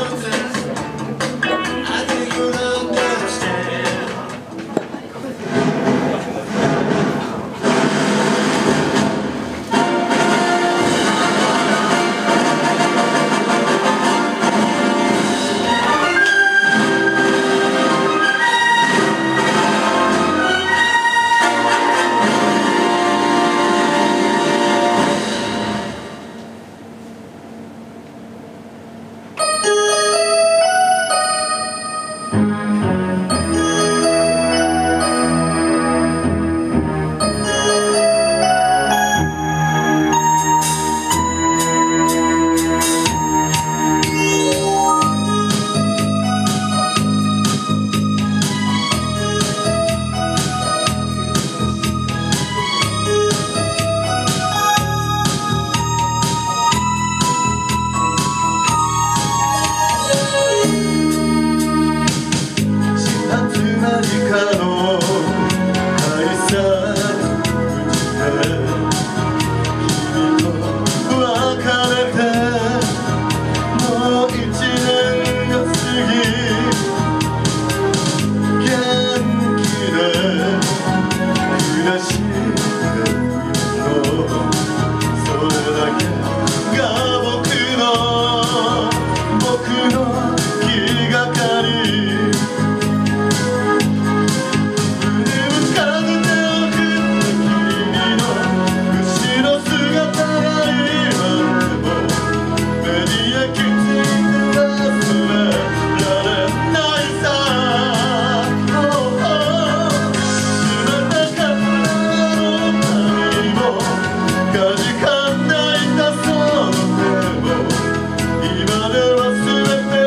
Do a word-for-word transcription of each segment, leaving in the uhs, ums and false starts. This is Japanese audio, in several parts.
今で忘れて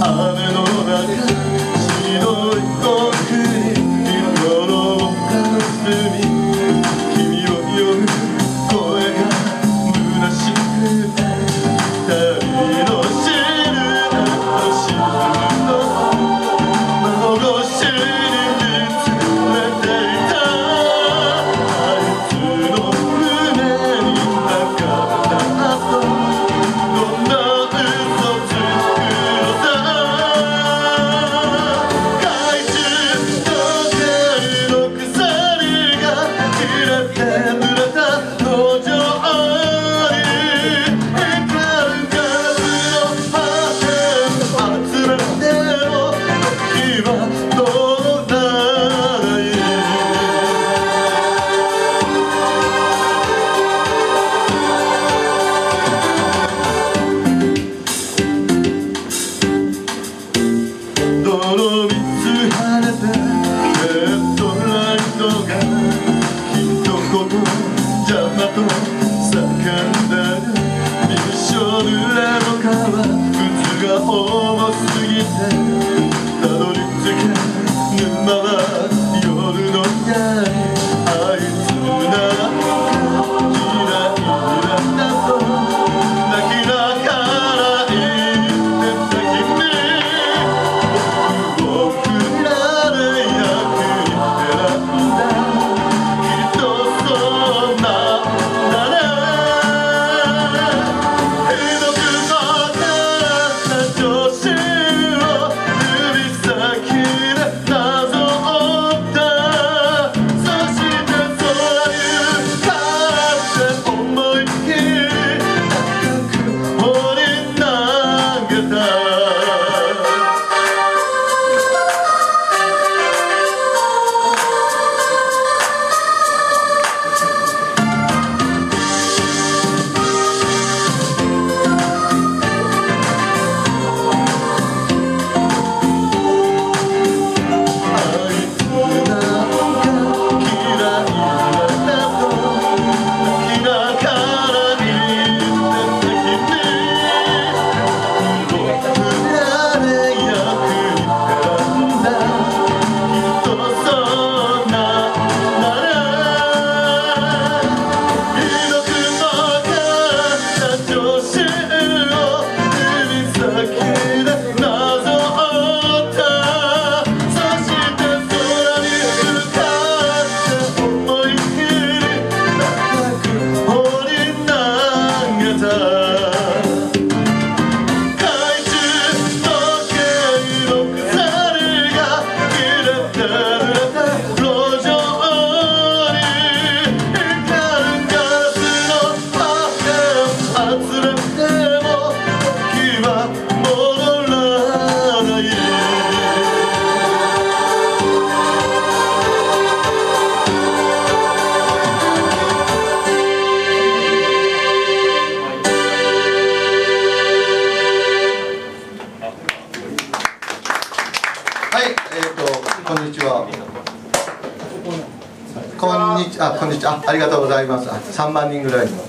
こんにちは。あ、こんにちは。あ、ありがとうございます。あ、さんまんにんぐらいの。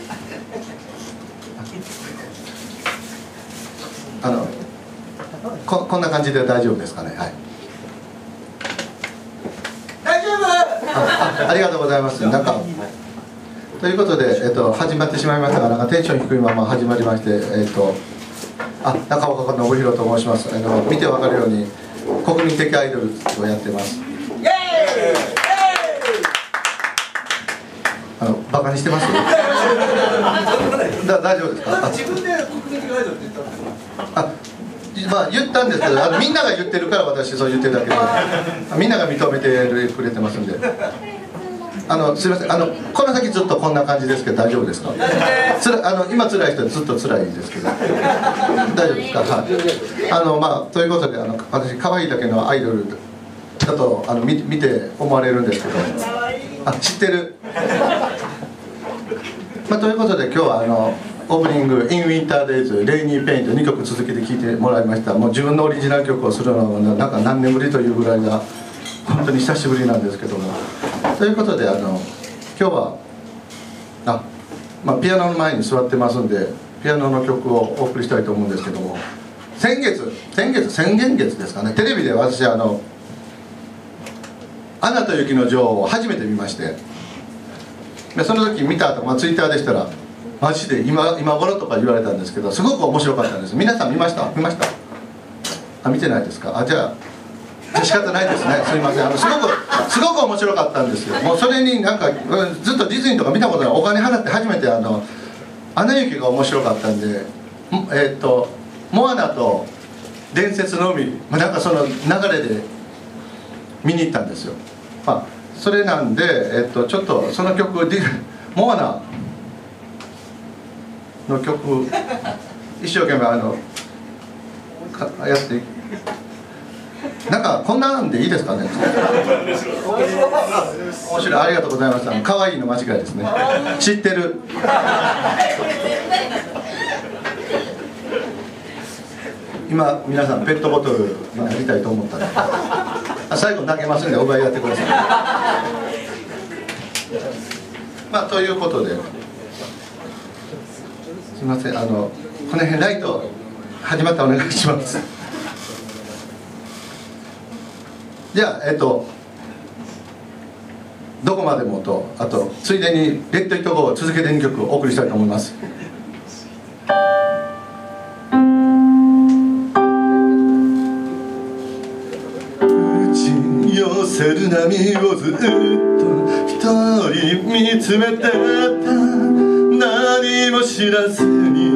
あのこ、こんな感じで大丈夫ですかね。はい。 大丈夫。 あ、あ、ありがとうございます。なんか。ということで、えっと、始まってしまいましたが、なんかテンション低いまま始まりまして、えっと。あ、中岡信弘と申します。あの、見てわかるように、国民的アイドルをやってます。 イエーイ。 あの、バカにしてます。だ、大丈夫ですか。 自分で国民的アイドルって言ったんですか。 あ、まあ、言ったんですけど、あの、みんなが言ってるから、私、そう言ってるだけで。みんなが認めてくれてますんで。あの、すみません、あの、この先ずっとこんな感じですけど、大丈夫ですか。つら、あの、今辛い人はずっと辛いですけど。大丈夫ですか。はい。あの、まあ、ということで、あの、私、可愛いだけのアイドル。だと、あの、見、見て思われるんですけど。あ、知ってる。まあ、ということで、今日は、あの。オープニング「イン・ウィンター・デイズ」「レイニー・ペイン」とにきょく続けて聴いてもらいました。もう自分のオリジナル曲をするのはなんか何年ぶりというぐらいが本当に久しぶりなんですけども。ということであの今日はあ、まあ、ピアノの前に座ってますんでピアノの曲をお送りしたいと思うんですけども、 先月先月先々月ですかね、テレビで私あの「アナと雪の女王」を初めて見まして、でその時見た後、まあ、ツイッターでしたら「マジで今今頃?」とか言われたんですけど、すごく面白かったんです。皆さん見ました見ましたあ、見てないですか。あ、じゃあじゃあ仕方ないですね、すいません。あのすごくすごく面白かったんですよ。もうそれになんかずっとディズニーとか見たことない、お金払って初めてあの「アナ雪」が面白かったんで、えー、っとモアナと伝説の海、まあ、なんかその流れで見に行ったんですよ。まあそれなんで、えっと、ちょっとその曲ディモアナの曲一生懸命あのかやってなんかこんなんでいいですかね。面白い、ありがとうございました。可愛いの間違いですね。知ってる。今皆さんペットボトルになりたいと思ったら最後投げますんでお奪いやってください。まあということですいません、あのこの辺ライト始まったらお願いします。じゃあえっと「どこまでも」と、あとついでに「レッド・イット・ゴー」を続けてにきょくお送りしたいと思います。寄せる波をずっと一人見つめてた、何も知らずに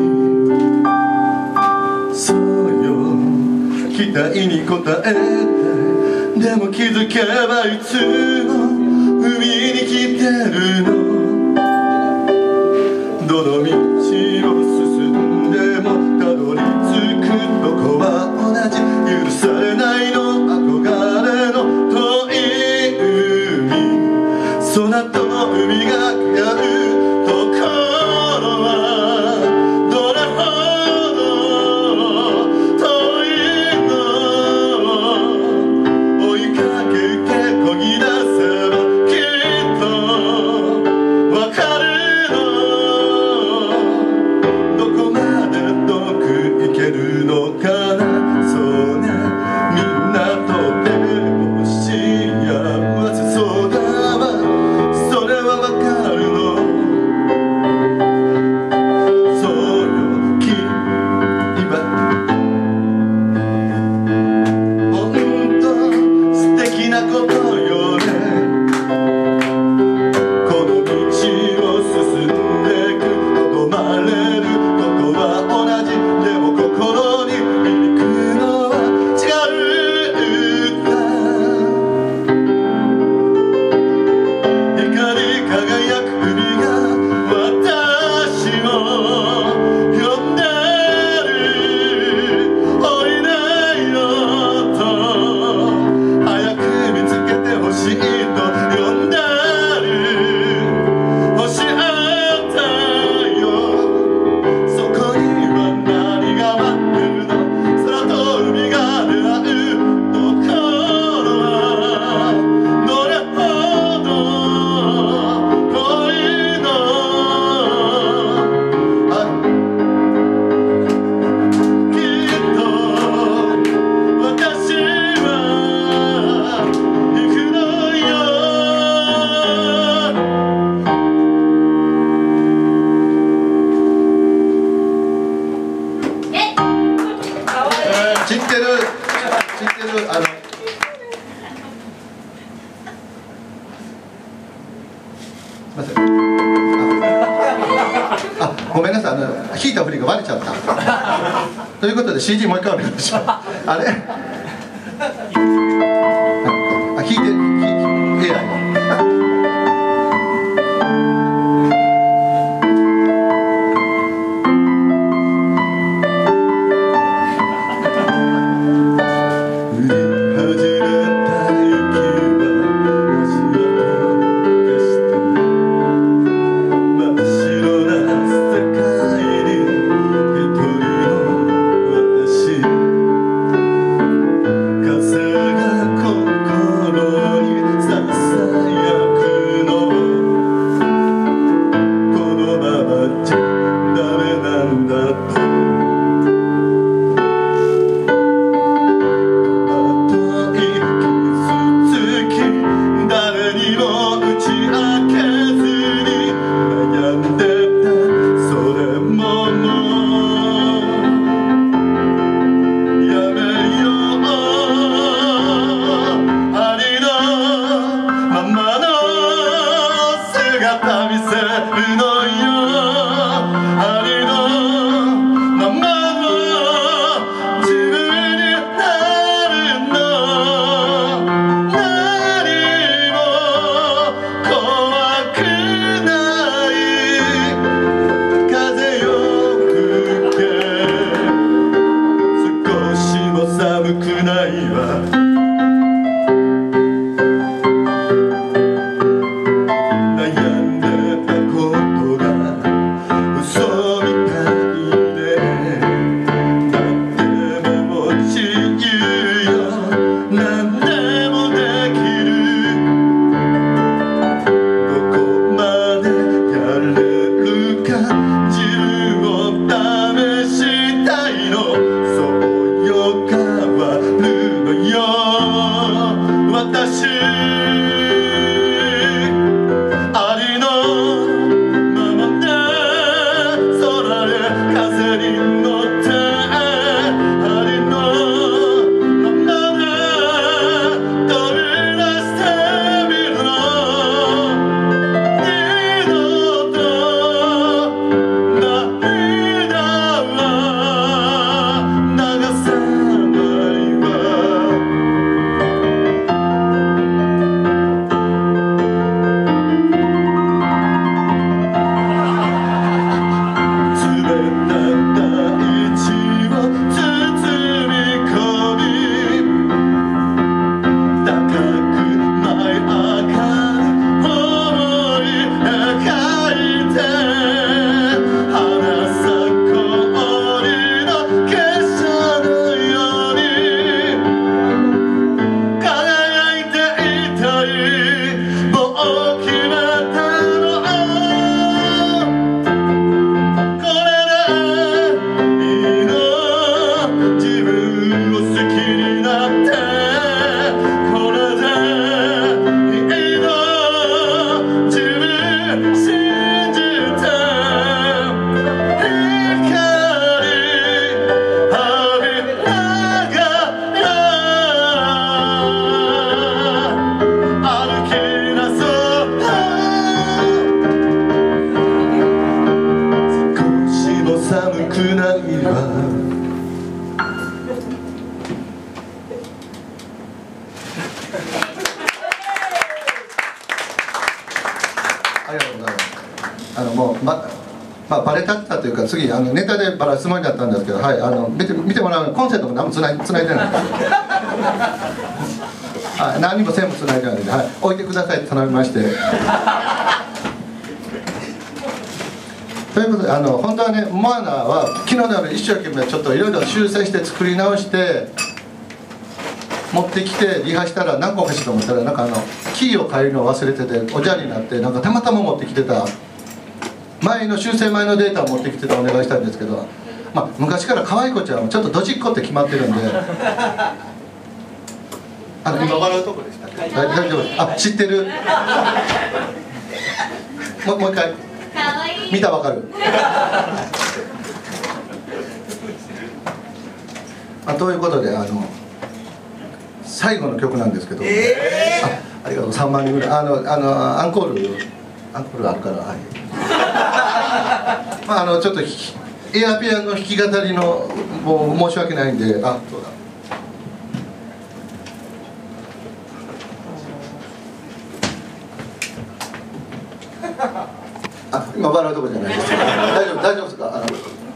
そうよ期待に応えて、でも気づけばいつも海に来てるの。どの道を進んでもたどり着くとこは同じ、許されないの憧れの遠い海、空と海が出会うところはどれほど遠いの、追いかけてこぎ出せばきっとわかるの、どこまで遠く行けるのかな。そうね、みんなとても幸せそうだわ、それはわかるの。そうよ君はほんと素敵なことよね。この道を進んでく、とどまれることは同じ、でも心に響くのは違うんだ。光り輝く海が私を呼んでる、降りないのと早く見つけてほしいと呼んでる、星あったよ、そこには何が待ってるの、空と海が出会うところはどれほど遠いの、あきっと私は行くのよ。知ってる知ってるあのすいません、ああごめんなさい、あの弾いた振りがバレちゃったということで シーディー もう一回お願いします。あれあ弾いて弾いて エーアイ の風が心にささないわありがとうございます。あのもうままあバレたったというか次あのネタでバラすつもりだったんですけど、はいあの見て見てもらうコンセントも何もつないつないでないんですよ。はい何にも線もつないでないので、はい置いてくださいって頼みまして。ということであの本当はねモアナは昨日の夜一生懸命ちょっといろいろ修正して作り直して持ってきてリハしたら何個かしと思ったらなんかあのキーを変えるのを忘れてておじゃになってなんかたまたま持ってきてた前の修正前のデータを持ってきてたお願いしたんですけど、まあ、昔から可愛い子ちゃんはちょっとドジっ子って決まってるんであの今笑うとこでしたっけ大丈夫ですあ知ってるもうもう一回見たらわかるあということであの最後の曲なんですけど、えー、あ, ありがとうさんまんにんぐらいあのあのアンコールアンコールあるからはいまああのちょっとエアピアノ弾き語りのもう申し訳ないんであそうだあ今笑うとこじゃないです大丈夫大丈夫ですか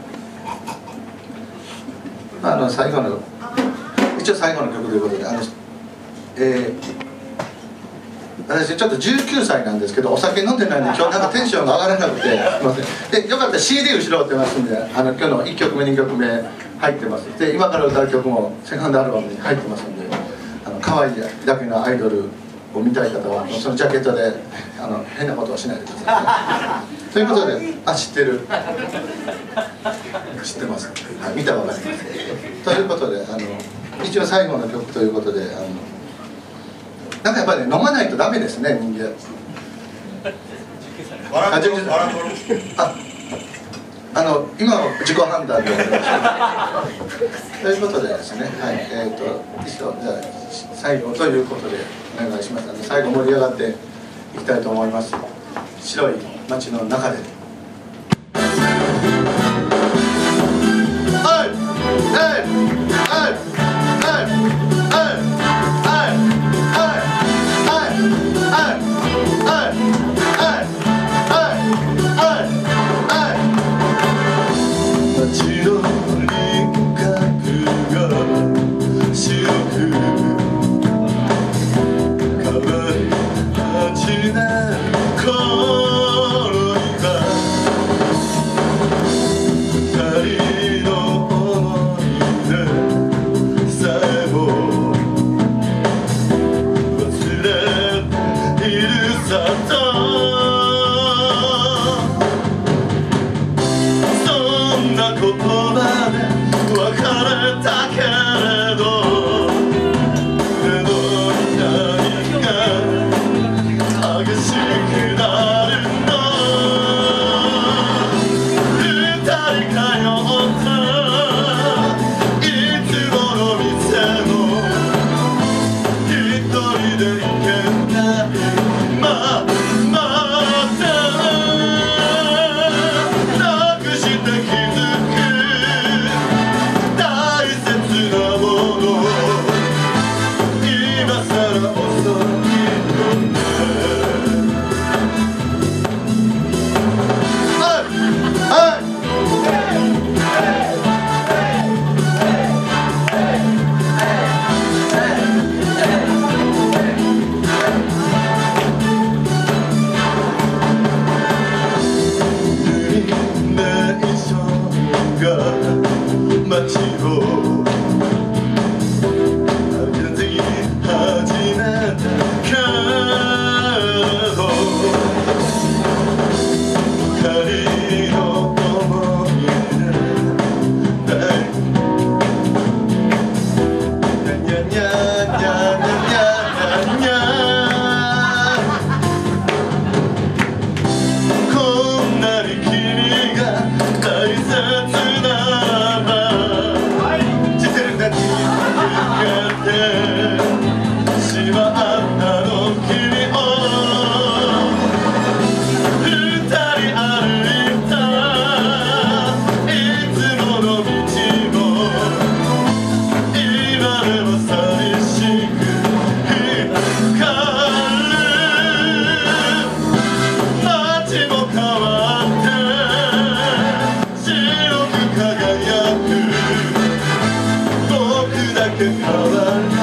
あのあの最後の一応最後の曲ということであの、えー、私ちょっとじゅうきゅうさいなんですけどお酒飲んでないんで今日なんかテンションが上がらなくてすいませんでよかったら シーディー 後ろってますんであの今日のいっきょくめにきょくめ入ってますで今から歌う曲もセカンドアルバムに入ってますんであの可愛いだけのアイドルを見たい方はそのジャケットであの変なことはしないでください、ね、ということであ知ってる知ってます、はい、見たら分かりますということであの一応最後の曲ということであのなんかやっぱり、ね、飲まないとダメですね人間ああの今は自己判断でということでですねはいえっ、ー、と一度じゃあ最後ということでお願いします。最後盛り上がっていきたいと思います。白い街の中で街の輪郭が白さえも忘れているさとそんな言葉で別れたけれど胸の痛みが激しくなるの二人通ったいつもの店も一人で行けないままでなくして気づく大切なもの今さら遅いのね街を歩き始めたけど光の想い出にゃにゃにゃにゃにゃにゃにゃこんなに君が大切しまったの君を二人歩いたいつもの道も今でも寂しく光る街も変わって白く輝く僕だけ変わらない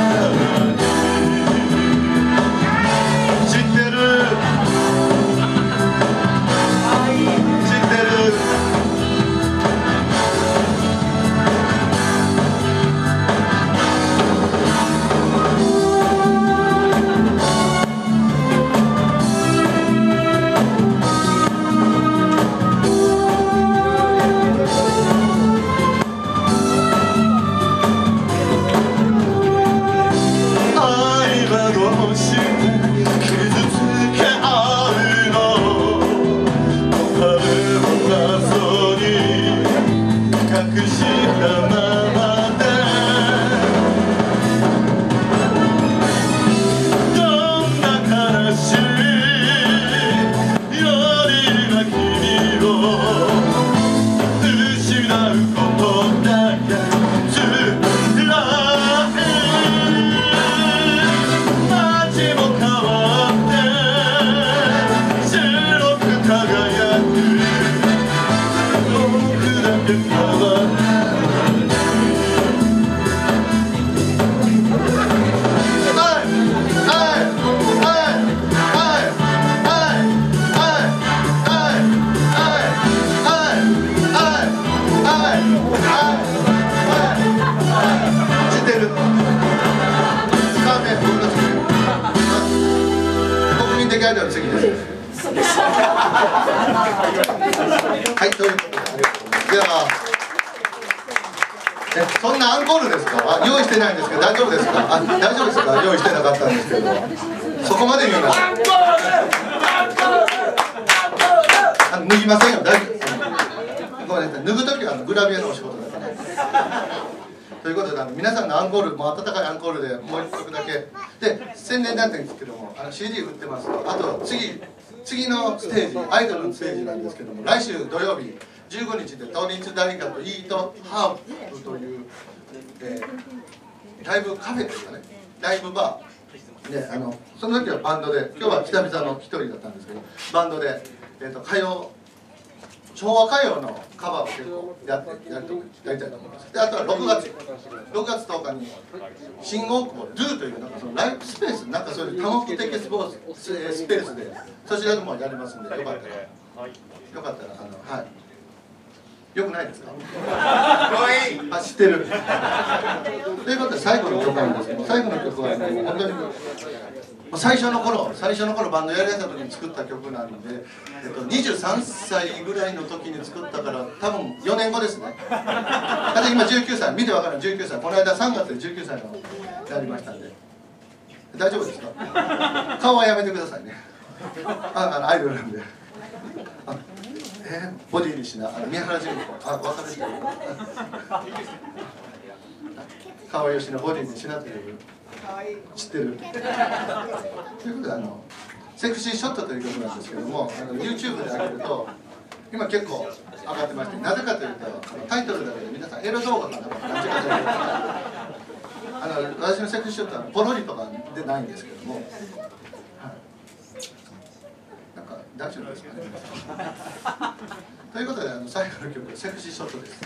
では次です。はい、ということで、では、え、そんなアンコールですか？あ、用意してないんですけど、大丈夫ですか？あ、大丈夫ですか？用意してなかったんですけど、そこまで言うなら。あの脱ぎませんよ、大丈夫です。ごめんなさい、脱ぐときはあのグラビアのお仕事だから。ということで、あの皆さんのアンコール、もう温かいアンコールでもう一曲だけで宣伝なんて言うんですけども、あの シーディー 売ってます。あと次次のステージ、アイドルのステージなんですけども、来週土曜日じゅうごにちで都立大学イートハーブという、えー、ライブカフェですかね、ライブバーで、あのその時はバンドで、今日は久々の一人だったんですけど、バンドで、えー、と歌謡昭和歌謡のカバーを結構やってやるとやりたいと思います。で、あとはろくがつろくがつとおかに新大久保ドゥというなんかそのライブスペース、なんかそういう多目的スポーツスペースでそちらでもやりますんで、よかったらよかったらあのはいよくないですか？あ、知ってる。ということで最後の曲なんですけど、最後の曲は、ね、もう本当に最初の頃最初の頃バンドやりだした時に作った曲なんで、えっと、にじゅうさんさいぐらいの時に作ったから多分よねんごですね。私今じゅうきゅうさい、見てわかるじゅうきゅうさい、この間さんがつでじゅうきゅうさいのやりましたんで、大丈夫ですか？顔はやめてくださいね。ああのアイドルなんで。あえー、ボディにしな、あの宮原純子、あ、分かる人川吉のボディにしなという知ってる。ということで、あのセクシーショットという曲なんですけども、あの YouTube で上げると今結構上がってまして、なぜかというとタイトルだけで皆さんエロ動画かなとか勘違いされてる。あの私のセクシーショットはポロリとかでないんですけども、はい、なんか大丈夫ですかね。ということで、あの最後の曲はセクシーショットです。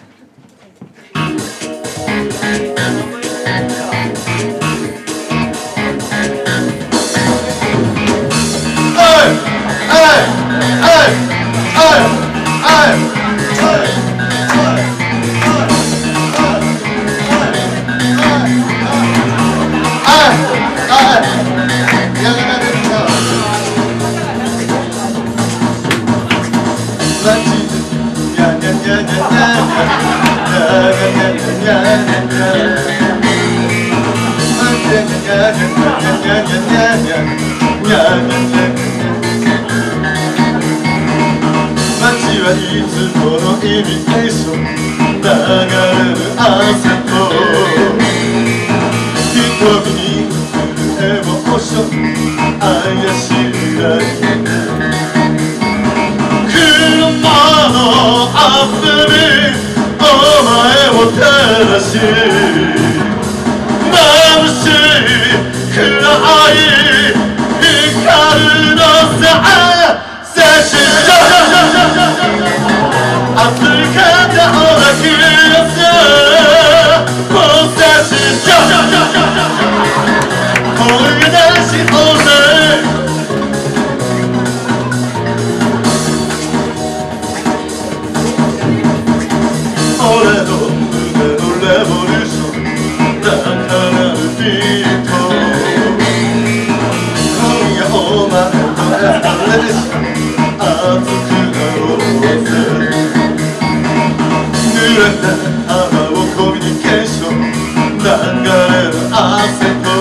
街はいつものイミテーション、流れる汗と瞳に映るエモーション、怪しいライト、車のアップにお前を照らし、眩しい暗い光のさ青春、熱い肩を抱き寄せ、もう青春、声出しおぜ。俺の胸のレボリューション、だからビート、今夜お前とエスカレーション、熱くなろうぜ。濡れた肌をコミュニケーション、流れる汗と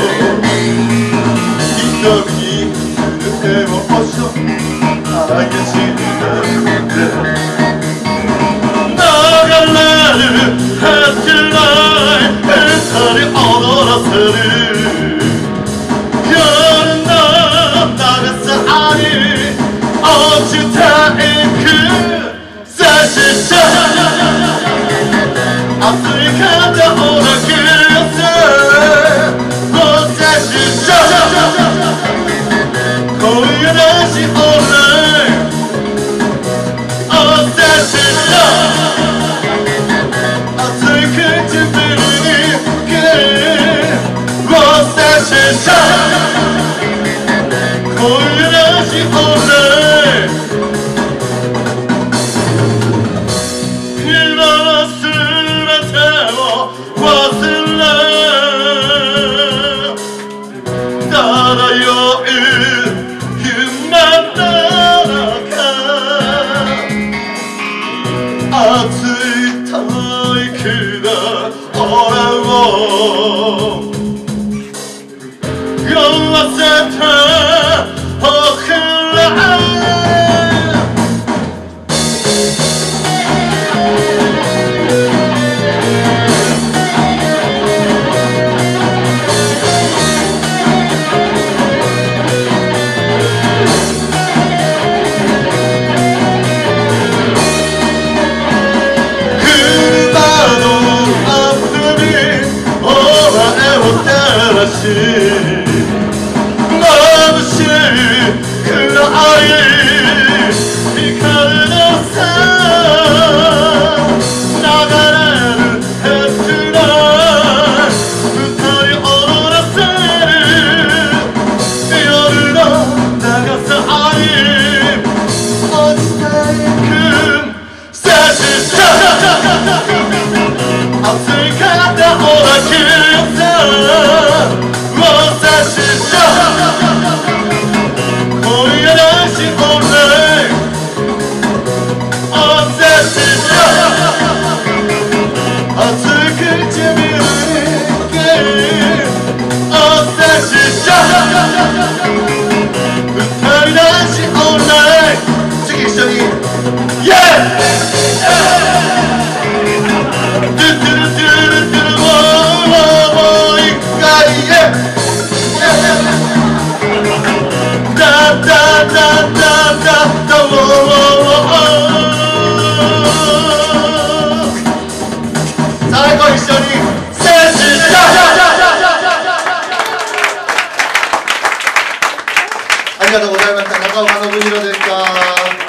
瞳に映るエモーション、激しいなんて流れるヘッドライト、二人踊らせる夜の長さに落ちていく青春、熱い肩を抱き寄せ、もう青春、声出しおれ、お青春、熱い唇にくる、もう青春、声出しおれ、今はすべてを忘れ、漂う夢の中、熱い大気が俺を酔わせておくれ。眩しい暗い光のさ流れるヘッドライト、二人踊らせる夜の長さに落ちていく青春。 し二人だしオンライン次一緒にイエートゥトゥルトゥルトゥルもう一回イエーダダダダダダウォー最後一緒にセンスダありがとうございました。中岡信弘でした。